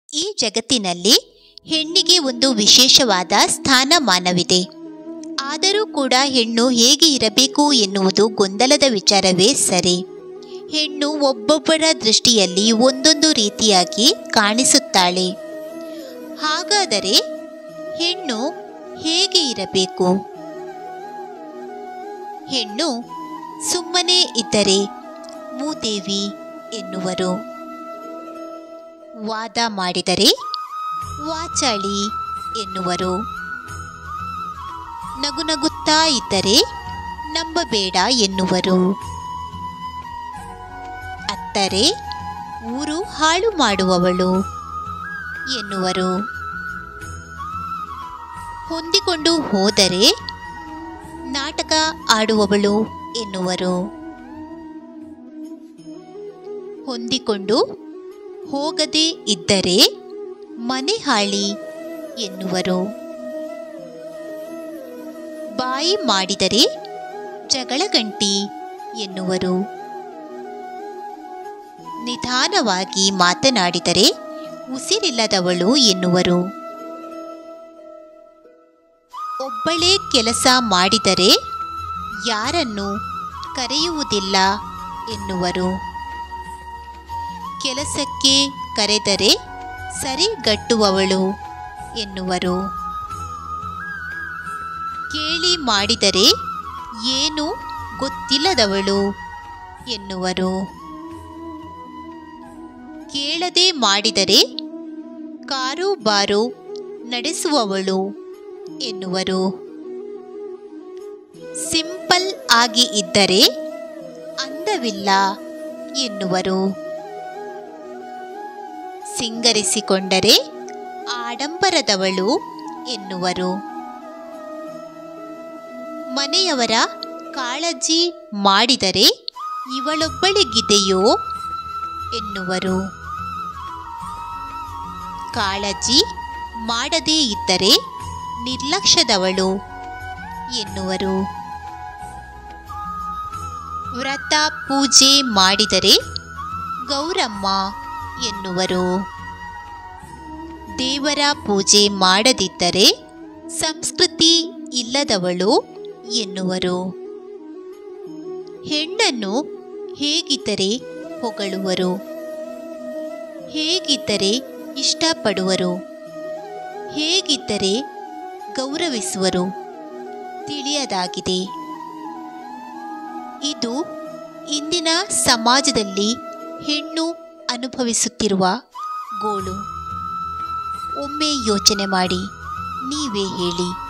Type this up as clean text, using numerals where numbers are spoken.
ಈ ಜಗತ್ತಿನಲ್ಲಿ ಹೆಣ್ಣಿಗೆ ಒಂದು ವಿಶೇಷವಾದ ಸ್ಥಾನಮಾನವಿದೆ. ಆದರೂ ಕೂಡ ಹೆಣ್ಣು ಹೇಗೆ ಇರಬೇಕು ಎನ್ನುವುದು ಗೊಂದಲದ ವಿಚಾರವೇ ಸರಿ. ಹೆಣ್ಣು ಒಬ್ಬೊಬ್ಬರ ದೃಷ್ಟಿಯಲ್ಲಿ ಒಂದೊಂದು ರೀತಿಯಾಗಿ ಕಾಣಿಸುತ್ತಾಳೆ. ಹಾಗಾದರೆ ಹೆಣ್ಣು ಹೇಗೆ ಇರಬೇಕು? ಹೆಣ್ಣು ಸುಮ್ಮನೆ ಇದ್ದರೆ ಮೂದೇವಿ ಎನ್ನುವರು. ವಾದ ಮಾಡಿದರೆ ವಾಚಾಳಿ ಎನ್ನುವರು. ನಗುನಗುತ್ತಾ ಇದ್ದರೆ ನಂಬಬೇಡ ಎನ್ನುವರು. ಅತ್ತರೆ ಊರು ಹಾಳು ಮಾಡುವವಳು ಎನ್ನುವರು. ಹೊಂದಿಕೊಂಡು ಹೋದರೆ ನಾಟಕ ಆಡುವವಳು ಎನ್ನುವರು. ಹೊಂದಿಕೊಂಡು ಹೋಗದೇ ಇದ್ದರೆ ಮನೆ ಹಾಳಿ ಎನ್ನುವರು. ಬಾಯಿ ಮಾಡಿದರೆ ಜಗಳಗಂಟಿ ಎನ್ನುವರು. ನಿಧಾನವಾಗಿ ಮಾತನಾಡಿದರೆ ಉಸಿರಿಲ್ಲದವಳು ಎನ್ನುವರು. ಒಬ್ಬಳೇ ಕೆಲಸ ಮಾಡಿದರೆ ಯಾರನ್ನು ಕರೆಯುವುದಿಲ್ಲ ಎನ್ನುವರು. ಕೆಲಸಕ್ಕೆ ಕರೆದರೆ ಸರಿಗಟ್ಟುವವಳು ಎನ್ನುವರು. ಕೇಳಿ ಮಾಡಿದರೆ ಏನು ಗೊತ್ತಿಲ್ಲದವಳು ಎನ್ನುವರು. ಕೇಳದೆ ಮಾಡಿದರೆ ಕಾರುಬಾರು ನಡೆಸುವವಳು ಎನ್ನುವರು. ಸಿಂಪಲ್ ಆಗಿ ಇದ್ದರೆ ಅಂದವಿಲ್ಲ ಎನ್ನುವರು. ಸಿಂಗರಿಸಿಕೊಂಡರೆ ಆಡಂಬರದವಳು ಎನ್ನುವರು. ಮನೆಯವರ ಕಾಳಜಿ ಮಾಡಿದರೆ ಇವಳೊಬ್ಬಳಿಗಿದೆಯೋ ಎನ್ನುವರು. ಕಾಳಜಿ ಮಾಡದೇ ಇದ್ದರೆ ನಿರ್ಲಕ್ಷ್ಯದವಳು ಎನ್ನುವರು. ವ್ರತ ಪೂಜೆ ಮಾಡಿದರೆ ಗೌರಮ್ಮ ಎನ್ನುವರು. ದೇವರ ಪೂಜೆ ಮಾಡದಿದ್ದರೆ ಸಂಸ್ಕೃತಿ ಇಲ್ಲದವಳು ಎನ್ನುವರು. ಹೆಣ್ಣನ್ನು ಹೇಗಿದ್ದರೆ ಹೊಗಳುವರು, ಹೇಗಿದ್ದರೆ ಇಷ್ಟಪಡುವರು, ಹೇಗಿದ್ದರೆ ಗೌರವಿಸುವರು ತಿಳಿಯದಾಗಿದೆ. ಇದು ಇಂದಿನ ಸಮಾಜದಲ್ಲಿ ಹೆಣ್ಣು ಅನುಭವಿಸುತ್ತಿರುವ ಗೋಳು. ಒಮ್ಮೆ ಯೋಚನೆ ಮಾಡಿ, ನೀವೇ ಹೇಳಿ.